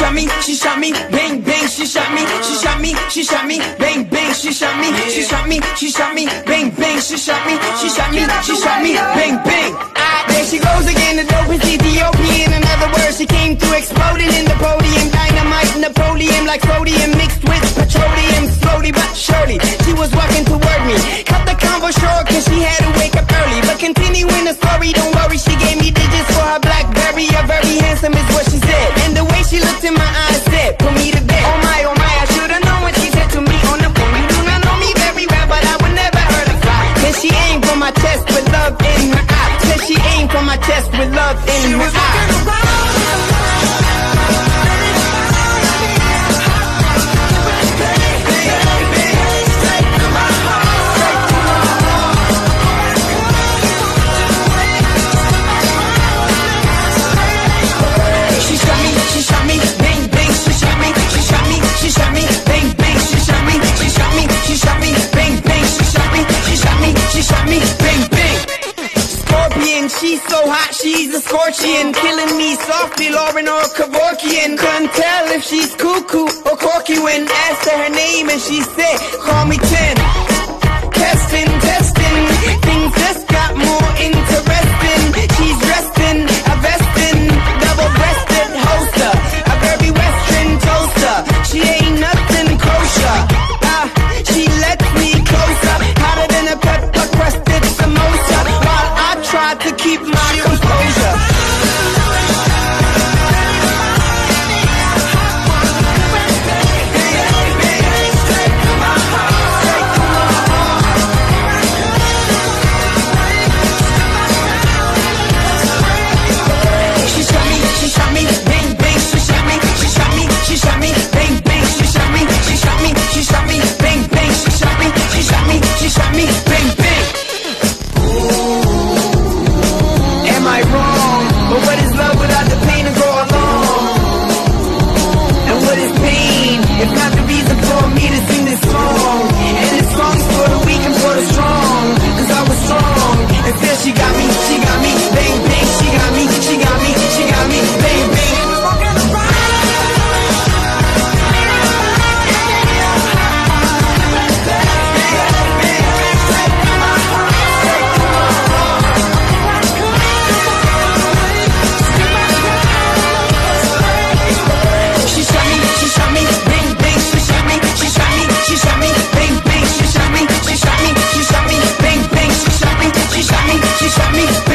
shot me, she shot me, bang bang, she shot me, she shot me, she shot me, bang bang, she shot me, she shot me, she shot me, bang bang, she shot me, she shot me, she shot me, bang bang. There she goes again, the dope is Ethiopian. In other words, she came through exploding in the podium, dynamite, Napoleon like sodium mixed with petroleum. Slowly but surely, she was walking toward me. Cut the convo short, cause she had to wake up early. But continuing the story, don't worry, she gave me digits for her BlackBerry. A very handsome is what she said, and the way she looked in my eyes said, put me to bed. Oh my, I should've known what she said to me on the phone. You do not know me very well, but I would never hurt her fly. Then she aimed for my chest with love in her eye. Then she aimed for my chest with love in her eye. She's so hot, she's a scorpion, killing me softly, Lauren or Kevorkian. Couldn't tell if she's cuckoo or corky when asked her her name and she said, call me 10. Testing, testing, things just got more interesting. She's dressed in a vestin, double-breasted holster, a very western toaster. She ain't nothing kosher. She lets me closer, hotter than a pepper-crusted samosa, while I try to keep my composure. It's not the reason for me to sing this song, and this song's for the weak and for the strong, cause I was strong, and still she got me, bang bang, she got me, bang bang. She shot me.